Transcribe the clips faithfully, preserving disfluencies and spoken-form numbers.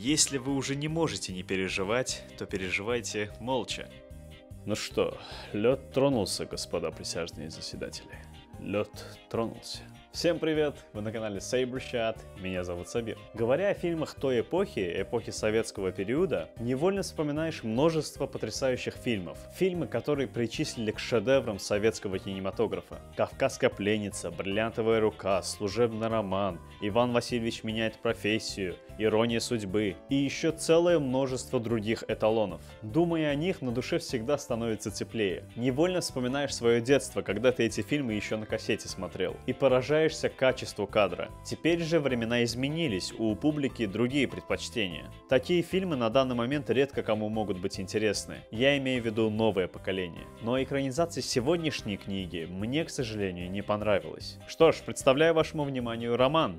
Если вы уже не можете не переживать, то переживайте молча. Ну что, лед тронулся, господа присяжные заседатели. Лед тронулся. Всем привет! Вы на канале SaberChat, меня зовут Сабир. Говоря о фильмах той эпохи, эпохи советского периода, невольно вспоминаешь множество потрясающих фильмов. Фильмы, которые причислили к шедеврам советского кинематографа. «Кавказская пленница», «Бриллиантовая рука», «Служебный роман», «Иван Васильевич меняет профессию», «Ирония судьбы» и еще целое множество других эталонов. Думая о них, на душе всегда становится теплее. Невольно вспоминаешь свое детство, когда ты эти фильмы еще на кассете смотрел, и поражаешься качеству кадра. Теперь же времена изменились, у публики другие предпочтения. Такие фильмы на данный момент редко кому могут быть интересны. Я имею в виду новое поколение. Но экранизация сегодняшней книги мне, к сожалению, не понравилась. Что ж, представляю вашему вниманию роман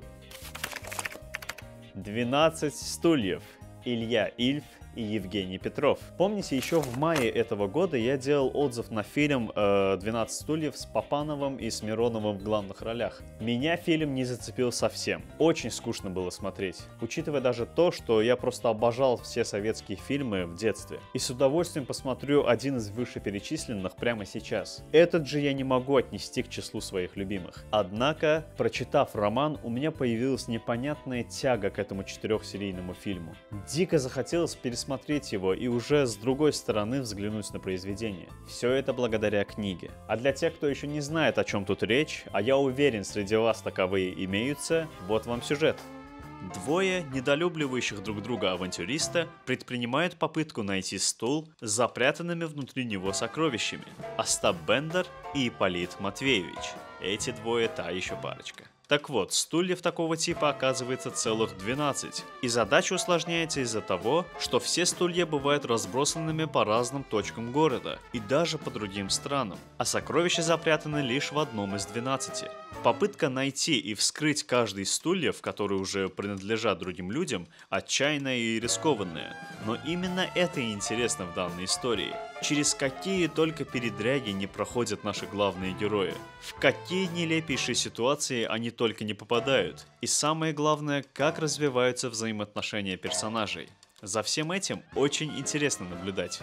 «двенадцать стульев». Илья Ильф и Евгений Петров. Помните, еще в мае этого года я делал отзыв на фильм э, «двенадцать стульев» с Папановым и с Мироновым в главных ролях. Меня фильм не зацепил совсем. Очень скучно было смотреть. Учитывая даже то, что я просто обожал все советские фильмы в детстве. И с удовольствием посмотрю один из вышеперечисленных прямо сейчас. Этот же я не могу отнести к числу своих любимых. Однако, прочитав роман, у меня появилась непонятная тяга к этому четырехсерийному фильму. Дико захотелось пересмотреть смотреть его и уже с другой стороны взглянуть на произведение. Все это благодаря книге. А для тех, кто еще не знает, о чем тут речь, а я уверен, среди вас таковые имеются, вот вам сюжет. Двое недолюбливающих друг друга авантюриста предпринимают попытку найти стул с запрятанными внутри него сокровищами. Остап Бендер и Ипполит Матвеевич. Эти двое та еще парочка. Так вот, стульев такого типа оказывается целых двенадцать, и задача усложняется из-за того, что все стулья бывают разбросанными по разным точкам города и даже по другим странам, а сокровища запрятаны лишь в одном из двенадцати. Попытка найти и вскрыть каждый из стульев, которые уже принадлежат другим людям, отчаянная и рискованная. Но именно это и интересно в данной истории. Через какие только передряги не проходят наши главные герои. В какие нелепейшие ситуации они только не попадают. И самое главное, как развиваются взаимоотношения персонажей. За всем этим очень интересно наблюдать.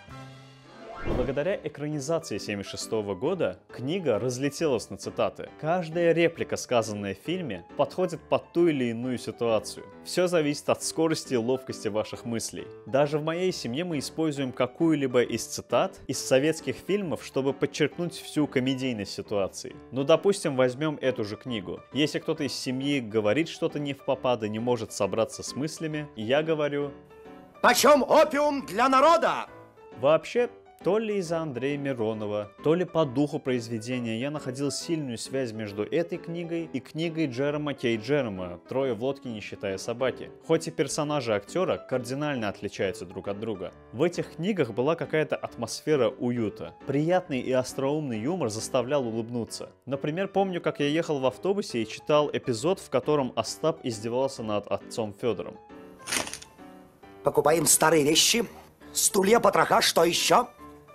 Благодаря экранизации семьдесят шестого года книга разлетелась на цитаты. Каждая реплика, сказанная в фильме, подходит под ту или иную ситуацию. Все зависит от скорости и ловкости ваших мыслей. Даже в моей семье мы используем какую-либо из цитат из советских фильмов, чтобы подчеркнуть всю комедийность ситуации. Ну, допустим, возьмем эту же книгу. Если кто-то из семьи говорит что-то невпопад и не может собраться с мыслями, я говорю: «Почем опиум для народа?» Вообще, то ли из-за Андрея Миронова, то ли по духу произведения я находил сильную связь между этой книгой и книгой Джерома Кей Джерома «Трое в лодке, не считая собаки». Хоть и персонажи актера кардинально отличаются друг от друга. В этих книгах была какая-то атмосфера уюта. Приятный и остроумный юмор заставлял улыбнуться. Например, помню, как я ехал в автобусе и читал эпизод, в котором Остап издевался над отцом Федором. Покупаем старые вещи, стулья, потроха, что еще?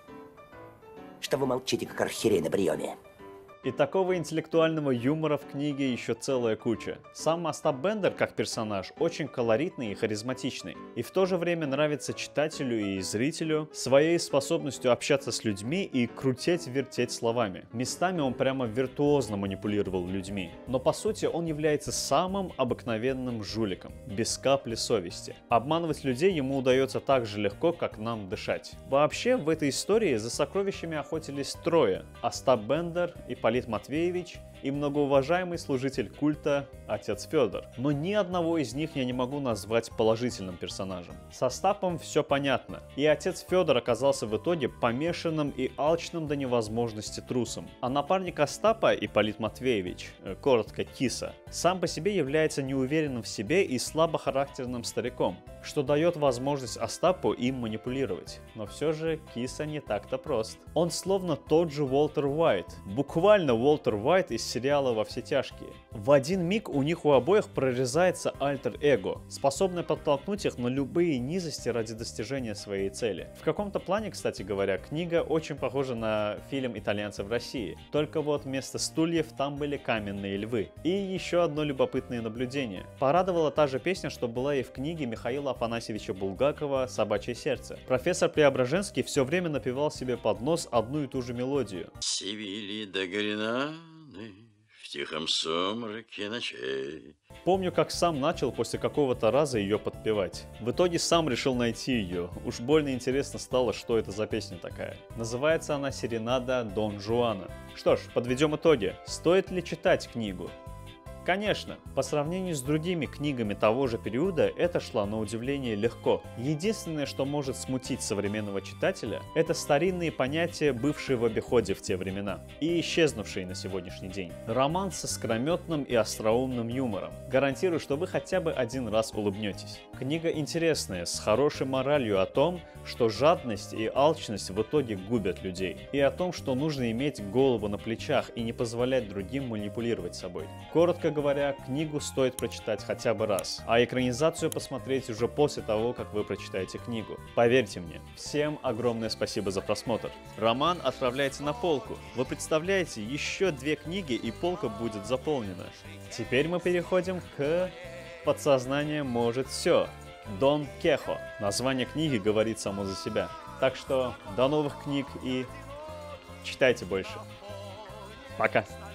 Что вы молчите, как архиерей на приеме? И такого интеллектуального юмора в книге еще целая куча. Сам Остап Бендер, как персонаж, очень колоритный и харизматичный. И в то же время нравится читателю и зрителю своей способностью общаться с людьми и крутить-вертеть словами. Местами он прямо виртуозно манипулировал людьми. Но по сути он является самым обыкновенным жуликом, без капли совести. Обманывать людей ему удается так же легко, как нам дышать. Вообще, в этой истории за сокровищами охотились трое: Остап Бендер, Ипполит Матвеевич и многоуважаемый служитель культа отец Федор. Но ни одного из них я не могу назвать положительным персонажем. С Остапом все понятно. И отец Федор оказался в итоге помешанным и алчным до невозможности трусом. А напарник Остапа, Ипполит Матвеевич, коротко Киса, сам по себе является неуверенным в себе и слабохарактерным стариком, что дает возможность Остапу им манипулировать. Но все же Киса не так-то прост. Он словно тот же Уолтер Уайт. Буквально Уолтер Уайт из сериала «Во все тяжкие». В один миг у них у обоих прорезается альтер-эго, способное подтолкнуть их на любые низости ради достижения своей цели. В каком-то плане, кстати говоря, книга очень похожа на фильм «Итальянцы в России», только вот вместо стульев там были каменные львы. И еще одно любопытное наблюдение. Порадовала та же песня, что была и в книге Михаила Афанасьевича Булгакова «Собачье сердце». Профессор Преображенский все время напевал себе под нос одну и ту же мелодию. Севили до Гренады в тихом сумраке ночей. Помню, как сам начал после какого-то раза ее подпевать. В итоге сам решил найти ее. Уж больно интересно стало, что это за песня такая. Называется она «Серенада Дон Жуана». Что ж, подведем итоги. Стоит ли читать книгу? Конечно, по сравнению с другими книгами того же периода, это шло на удивление легко. Единственное, что может смутить современного читателя, это старинные понятия, бывшие в обиходе в те времена и исчезнувшие на сегодняшний день. Роман со скрометным и остроумным юмором. Гарантирую, что вы хотя бы один раз улыбнетесь. Книга интересная, с хорошей моралью о том, что жадность и алчность в итоге губят людей, и о том, что нужно иметь голову на плечах и не позволять другим манипулировать собой. Коротко говоря, книгу стоит прочитать хотя бы раз, а экранизацию посмотреть уже после того, как вы прочитаете книгу. Поверьте мне. Всем огромное спасибо за просмотр. Роман отправляется на полку. Вы представляете, еще две книги и полка будет заполнена. Теперь мы переходим к «Подсознание может все». Дон Кехо. Название книги говорит само за себя. Так что до новых книг и читайте больше. Пока.